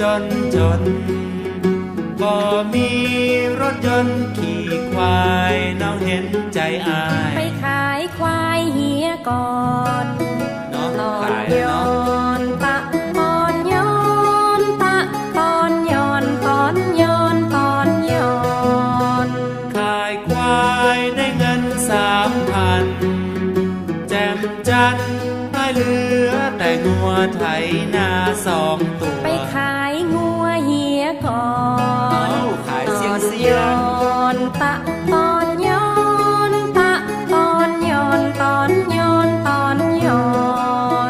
จนบ่มีรถยนต์ขี่ควายน้องเห็นใจอายไปขายควายเหียก่อนน้องขายย้อนตะตอนย้อนตะตอนย้อนตอนย้อนตอนย้อนขายควายได้เงิน3,000แจ่มจันทร์ให้เหลือแต่งัวไถนา2 ตัวไปขายงัวเหียก่อนขายเสียงย้อนตะตอนย้อนตะตอนย้อนตอนย้อนตอนย้อน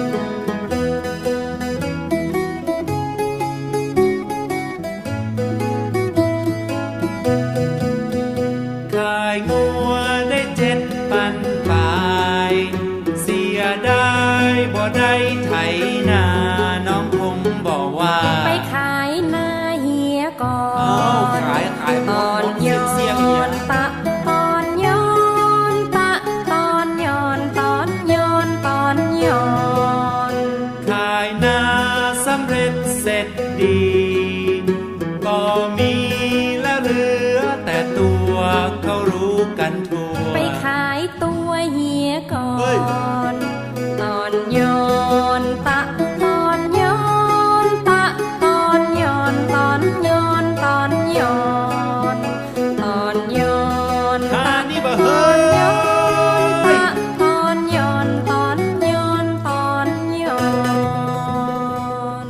ขายงัวได้7 ปันปลายเสียได้บ่ได้ไถนาน้องคงบอกว่าไปขายนาเหียก่อนขายตอนย้อนตะตอนย้อนตะตอนย้อนตอนย้อนตอนย้อนขายนาสำเร็จเสร็จดีก็มีแล้วเหลือแต่ตัวเขารู้กันทั่วไปขายตัวเหียก่อนตอนย้อนตะตอนย้อนตะตอนย้อนตอนย้อนตอนย้อนตอนย้อนตะนี่บ่เฮ้ยตะตอนย้อนตอนย้อนตอนย้อน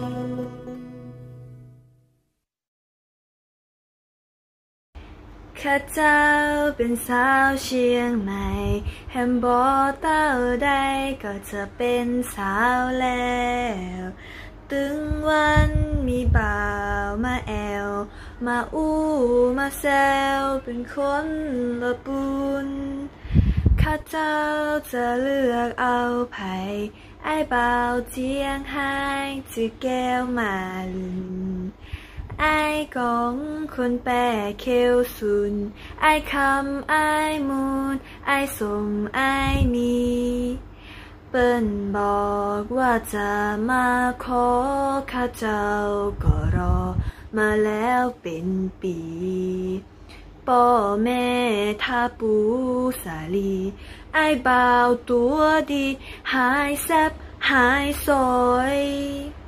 ข้าเจ้าเป็นสาวเชียงใหม่แฮมบอเต้าใดก็จะเป็นสาวแล้วตึงวันมีบ่าวมาแอวมาอู้มาแซวเป็นคนละบุญข้าเจ้าจะเลือกเอาไผ่ไอ้บ่าวเจียงไฮ้จือแก้วมาลินไอ้กองคนแปรเคียวสุนไอ้คำไอ้มูนไอ้สมไอ้นีเปิ้นบอกว่าจะมาขอข้าเจ้าก็รอมาแล้วเป็นปีพ่อแม่ท่าปูสาลีไอ้บ่าวตัวดีหายแซบหายสวย